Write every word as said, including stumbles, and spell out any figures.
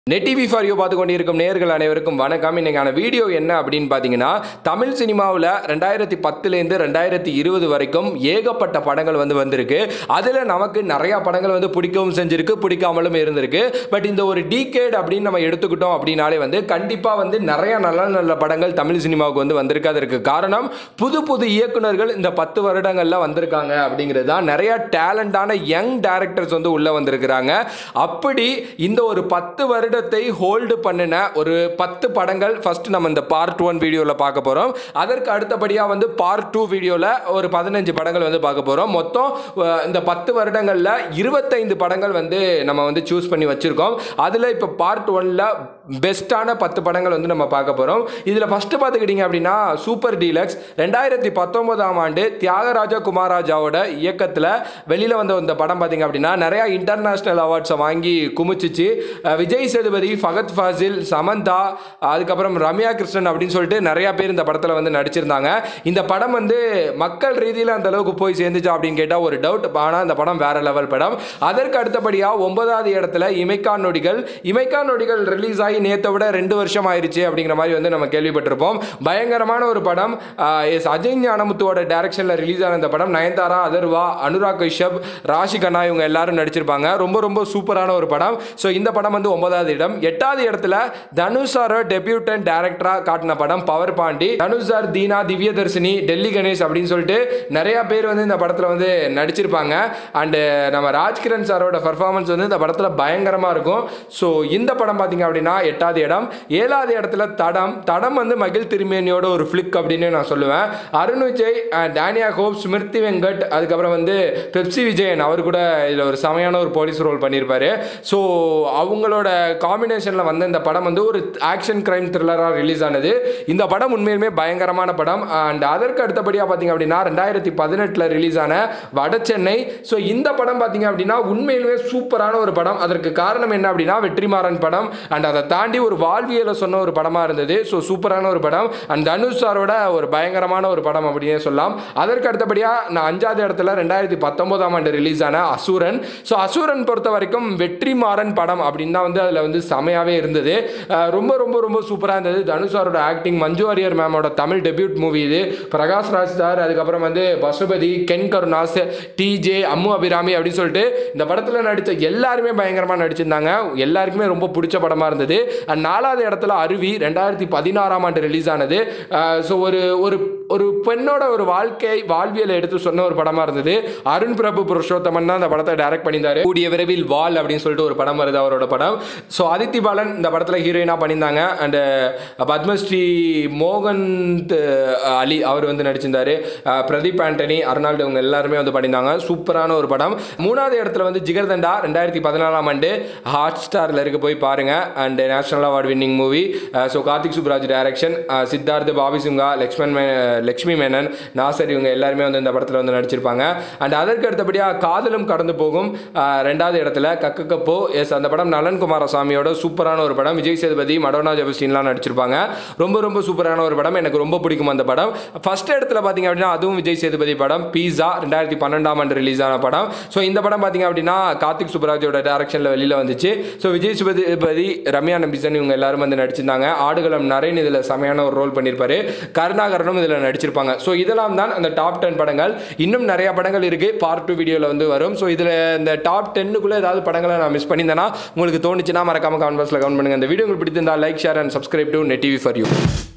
Net TV for you பார்த்து கொண்டிருக்கும் நேயர்கள் அனைவருக்கும் வணக்கம். இன்னைக்கான வீடியோ என்ன அப்படின்னு பார்த்தீங்கன்னா, தமிழ் சினிமாவில் ரெண்டாயிரத்தி பத்துலேருந்து ரெண்டாயிரத்தி இருபது வரைக்கும் ஏகப்பட்ட படங்கள் வந்து வந்திருக்கு. அதில் நமக்கு நிறையா படங்கள் வந்து பிடிக்கவும் செஞ்சிருக்கு, பிடிக்காமலும் இருந்திருக்கு. பட் இந்த ஒரு டீகேட் அப்படின்னு நம்ம எடுத்துக்கிட்டோம் அப்படின்னாலே வந்து கண்டிப்பாக வந்து நிறையா நல்ல நல்ல படங்கள் தமிழ் சினிமாவுக்கு வந்து வந்திருக்கு. அதற்கு காரணம் புது புது இயக்குநர்கள் இந்த பத்து வருடங்களில் வந்திருக்காங்க அப்படிங்கிறது தான். நிறையா டேலண்டான யங் டைரக்டர்ஸ் வந்து உள்ளே வந்திருக்கிறாங்க. அப்படி இந்த ஒரு பத்து வருட ஹோல்டு பண்ணின ஒரு பத்து படங்கள் ஃபர்ஸ்ட் நம்ம இந்த பார்ட் ஒன் வீடியோவில் பார்க்க போகிறோம். அதற்கு அடுத்தபடியாக வந்து பார்ட் டூ வீடியோவில் ஒரு பதினஞ்சு படங்கள் வந்து பார்க்க போகிறோம். மொத்தம் இந்த பத்து வருடங்களில் இருபத்தைந்து படங்கள் வந்து நம்ம வந்து சூஸ் பண்ணி வச்சுருக்கோம். அதில் இப்போ பார்ட் ஒன்ல பெஸ்ட்டான பத்து படங்கள் வந்து நம்ம பார்க்க போகிறோம். இதில் ஃபஸ்ட்டு பார்த்துக்கிட்டிங்க அப்படின்னா சூப்பர் டீலக்ஸ் ரெண்டாயிரத்தி பத்தொன்பதாம் ஆண்டு தியாகராஜா குமாராஜாவோட இயக்கத்தில் வெளியில் வந்த இந்த படம் பார்த்திங்க அப்படின்னா நிறையா இன்டர்நேஷ்னல் அவார்ட்ஸை வாங்கி குமிச்சிச்சு. விஜய் சேதுபதி, ஃபகத் ஃபாசில், சமந்தா, அதுக்கப்புறம் ரம்யா கிருஷ்ணன் அப்படின்னு சொல்லிட்டு நிறையா பேர் இந்த படத்தில் வந்து நடிச்சிருந்தாங்க. இந்த படம் வந்து மக்கள் ரீதியில் அந்த அளவுக்கு போய் சேர்ந்துச்சா அப்படின்னு கேட்டால் ஒரு டவுட். ஆனால் இந்த படம் வேற லெவல் படம். அதற்கு அடுத்தபடியாக ஒன்பதாவது இடத்துல இமைக்கா நொடிகள். இமைக்கா நொடிகள் ரிலீஸ் ஆகி நேற்றை விட ரெண்டு வருஷம் ஆயிடுச்சு அப்படிங்கிற மாதிரி வந்து நம்ம கேள்விப்பட்டிருப்போம். பயங்கரமான ஒரு படம். எஸ் அஜய் ஞானமுத்துவோட டைரக்ஷனில் ரிலீஸ் ஆன இந்த படம் நயன்தாரா, அதர்வா, அனுராக் கஷ்யப், ராஷி கண்ணா இவங்க எல்லாரும் நடிச்சிருப்பாங்க. ரொம்ப ரொம்ப சூப்பரான ஒரு படம். ஸோ இந்த படம் வந்து ஒன்பதாவது இடம். எட்டாவது இடத்துல தனுஷார டெபியூட்டன் டைரக்டரா காட்டின படம் பவர் பாண்டி. தனுஷார், தீனா, திவ்யதர்ஷினி, டெல்லி கணேஷ் அப்படின்னு சொல்லிட்டு நிறைய பேர் வந்து இந்த படத்தில் வந்து நடிச்சிருப்பாங்க. அண்ட் நம்ம ராஜ்கிரண் சாரோட பர்ஃபார்மன்ஸ் வந்து இந்த படத்தில் பயங்கரமாக இருக்கும். ஸோ இந்த படம் பார்த்தீங்க அப்படின்னா எட்டாவது இடம். ஏழாவது இடத்துல தடம். தடம் வந்து மகிழ் திருமேனியோட ஒரு ஃபிளிக் அப்படின்னு நான் சொல்லுவேன். அருண் விஜய், டேனியா ஹோப், ஸ்மிருதி வெங்கட், அதுக்கப்புறம் வந்து பெப்சி விஜயன் அவர் கூட இதில் ஒரு செமையான ஒரு போலீஸ் ரோல் பண்ணியிருப்பாரு. ஸோ அவங்களோட காம்பினேஷனில் வந்த இந்த படம் வந்து ஒரு ஆக்ஷன் கிரைம் த்ரில்லராக ரிலீஸ் ஆனது. இந்த படம் உண்மையிலுமே பயங்கரமான படம். அண்ட் அதற்கு அடுத்தபடியாக பார்த்தீங்க அப்படின்னா ரெண்டாயிரத்தி பதினெட்டில் ரிலீஸ் ஆன வட சென்னை. ஸோ இந்த படம் பார்த்தீங்க அப்படின்னா உண்மையிலுமே சூப்பரான ஒரு படம். அதற்கு காரணம் என்ன அப்படின்னா வெற்றிமாறன் படம். அண்ட் அதை தாண்டி ஒரு வாழ்வியலை சொன்ன ஒரு படமாக இருந்தது. ஸோ சூப்பரான ஒரு படம். அண்ட் தனுஷ் சாரோட ஒரு பயங்கரமான ஒரு படம் அப்படின்னே சொல்லலாம். அதற்கு அடுத்தபடியாக நான் அஞ்சாவது இடத்துல ரெண்டாயிரத்தி பத்தொன்பதாம் ஆண்டு ரிலீஸ் ஆன அசுரன். ஸோ அசுரன் பொறுத்த வரைக்கும் வெற்றிமாறன் படம் அப்படின்னு தான் வந்து அதில் வந்து செமையாகவே இருந்தது. ரொம்ப ரொம்ப ரொம்ப சூப்பராக இருந்தது. தனுஷாரோட ஆக்டிங், மஞ்சு வாரியர் மேமோட தமிழ் டெபியூட் மூவி இது. பிரகாஷ் ராஜ் சார், அதுக்கப்புறம் வந்து பசுபதி, கென் கருணாஸ், டிஜே, அம்மு அபிராமி அப்படின்னு சொல்லிட்டு இந்த படத்தில் நடித்த எல்லாருமே பயங்கரமாக நடிச்சிருந்தாங்க. எல்லாருக்குமே ரொம்ப பிடிச்ச படமாக இருந்தது. அண்ட் நாலாவது இடத்துல அருவி ரெண்டாயிரத்தி பதினாறாம் ஆண்டு ரிலீஸ் ஆனது. ஸோ ஒரு ஒரு ஒரு பெண்ணோட ஒரு வாழ்க்கை வாழ்வியலை எடுத்து சொன்ன ஒரு படமாக இருந்தது. அருண் பிரபு புருஷோத்தமன் தான் இந்த படத்தை டைரக்ட் பண்ணியிருந்தாரு. கூடிய விரைவில் வால் அப்படின்னு சொல்லிட்டு ஒரு படம் வருது அவரோட படம். ஸோ அதித்தி பாலன் இந்த படத்தில் ஹீரோயினாக பண்ணியிருந்தாங்க. அண்ட் பத்மஸ்ரீ மோகன் அலி அவர் வந்து நடிச்சிருந்தாரு. பிரதீப் ஆண்டனி, அர்னால்டு இவங்க எல்லாருமே வந்து பண்ணியிருந்தாங்க. சூப்பரான ஒரு படம். மூணாவது இடத்துல வந்து ஜிகர்தண்டா ரெண்டாயிரத்தி பதினாலாம் ஆண்டு ஹாட் ஸ்டாரில் இருக்க போய் பாருங்க. And national award winning movie. So Karthik Subbaraj direction. Siddharth, Bobby Simha, Lakshman Lakshmi Menon, Nassar இவங்க எல்லாருமே வந்து இந்த படத்தில் வந்து நடிச்சிருப்பாங்க. அண்ட் அதற்கு அடுத்தபடியாக காதலும் கடந்து போகும் ரெண்டாவது இடத்துல. கக்கக்கப்போ எஸ் அந்த படம் நலன் குமாரசாமியோட சூப்பரான ஒரு படம். விஜய் சேதுபதி, மடோனா ஜெபஸ்டின்லாம் நடிச்சிருப்பாங்க. ரொம்ப ரொம்ப சூப்பரான ஒரு படம். எனக்கு ரொம்ப பிடிக்கும் அந்த படம். ஃபர்ஸ்ட் இடத்துல பார்த்தீங்க அப்படின்னா அதுவும் விஜய் சேதுபதி படம் பீஸா ரெண்டாயிரத்தி பன்னெண்டாம் ஆண்டு ரிலீஸ் ஆன படம். ஸோ இந்த படம் பார்த்தீங்க அப்படின்னா கார்த்திக் சுப்ராஜோட டைரக்ஷனில் வெளியில் வந்துச்சு. ஸோ விஜய் சேதுபதி, ரம்யா நம்பிசன் இவங்க எல்லாரும் வந்து நடிச்சிருந்தாங்க. ஆடுகளம் நரேன் இதில் செமையான ஒரு ரோல் பண்ணியிருப்பாரு. கருணாகரனும் இதில் நடிச்சிருப்பாங்க. ஸோ இதெல்லாம் தான் அந்த டாப் டென் படங்கள். இன்னும் நிறைய படங்கள் இருக்கு. பார்ட் டூ வீடியோவில் வந்து வரும். ஸோ இதில் இந்த டாப் டென்னுக்குள்ளே ஏதாவது படங்களை நான் மிஸ் பண்ணியிருந்தேன்னா உங்களுக்கு தோணுச்சுன்னா மறக்காம கமெண்ட் பாக்ஸில் கமெண்ட் பண்ணுங்க. இந்த வீடியோ உங்களுக்கு பிடிச்சிருந்தா like, share and subscribe to Net TV for you.